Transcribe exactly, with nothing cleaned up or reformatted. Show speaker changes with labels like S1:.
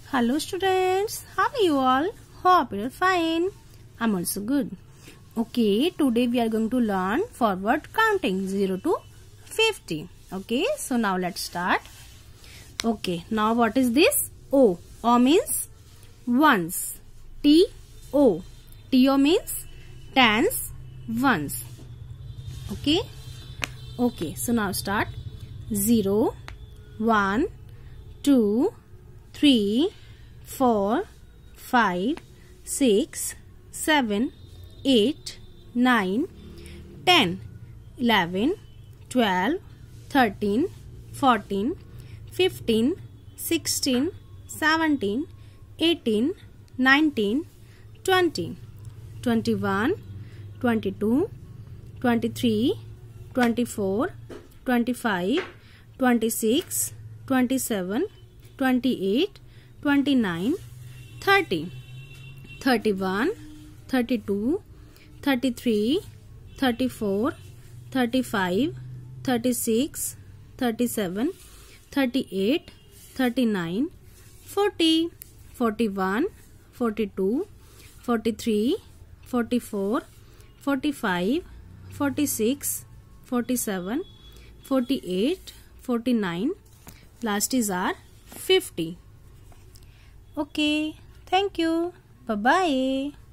S1: Hello students, how are you all? Hope you're fine. I'm also good. Okay, today we are going to learn forward counting zero to fifty. Okay, so now let's start. Okay, now what is this? O. O means ones. T O. T O means tens, ones. Okay. Okay, so now start. Zero, one, two, three, four, five, six, seven, eight, nine, ten, eleven, twelve, thirteen, fourteen, fifteen, sixteen, seventeen, eighteen, nineteen, twenty, twenty-one, twenty-two, twenty-three, twenty-four, twenty-five, twenty-six, twenty-seven, twenty-eight, twenty-nine, thirty, thirty-one, thirty-two, thirty-three, thirty-four, thirty-five, thirty-six, thirty-seven, thirty-eight, thirty-nine, forty, forty-one, forty-two, forty-three, forty-four, forty-five, forty-six, forty-seven, forty-eight, forty-nine, last is our fifty. Okay, thank you. Bye bye.